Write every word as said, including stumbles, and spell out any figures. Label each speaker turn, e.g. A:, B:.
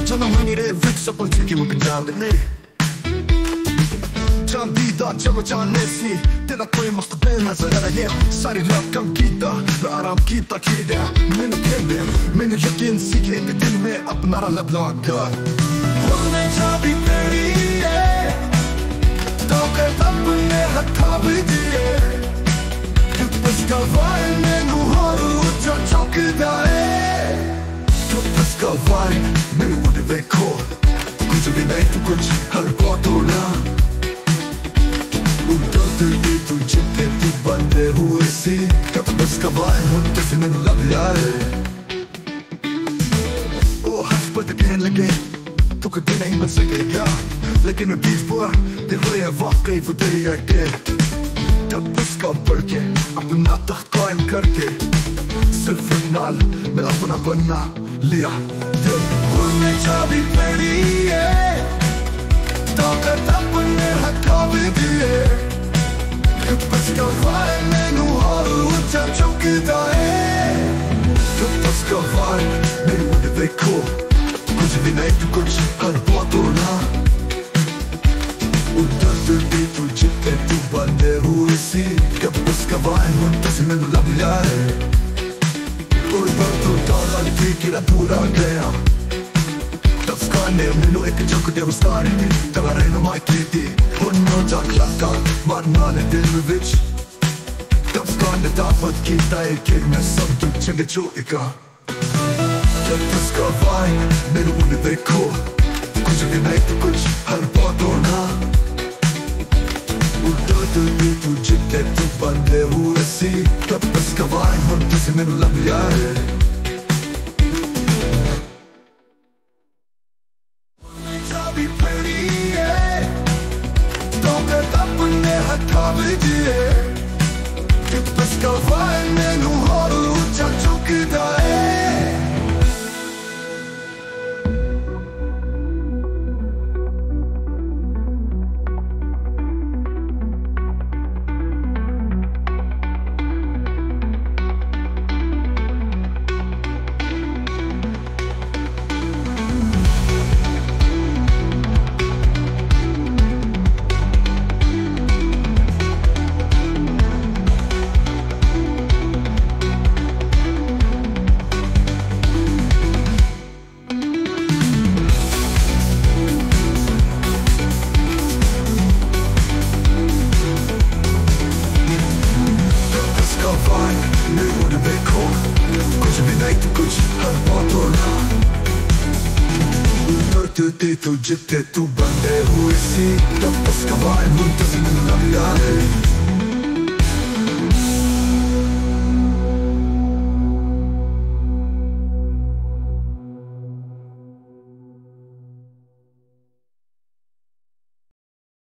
A: 전화만 이래 윗섭을 튀기면 그냥 되네 전 뒤다 적어져 내시 때나 거의 måste benäsa där jag Sari rökan kita Röran kita kida Men och kende Men jag gick in sikret till mig Att nära läblaga Hon är tabi perie Dagar tappen med att ta vid det Kuppe ska vara Men nu har du utgör tjocket där Kuppe ska vara Men nu är det veckor Kusse vi nej för kunch Här på torna Udate tu chete tu bande huesi Kuppe ska vara Hon till sin labiare Oh, hash på det kan lägga Tog ett dina himmel säkert Lägger nu beef på Det var jag vakar för det jag är Kuppe ska börja Att du nattat ka en karke Sylfinal Med apporna bönna Lia Hon är tabi perie Dagar tappen med att ta vid det Kuppe ska vara Men nu har du utgör tjocket där Kuppe ska vara Men nu är det veckor Kusse vi nej du kunch Här på torna Udate tu chete tu bande huesi Kuppe ska vara Hon till sin labiare Urbato dalla di fikira pura idea Tafskane minu ek jok de ustari Tagare no mai kiti Hunno jaklaka Manale dilvich Tafskane dapat kita ekir me sabtu chenge chuika Kuppe ska vara Minu uni veko Kusse vi nej tu kunch Här på torna Udate tu chete tu bande huesi Kuppe ska vara Hon till sin labiare Kuppe ska vara Men nu har du utgör tjocket där Tu jete tu bande huesi Kuppe ska vara Hon till sin labiare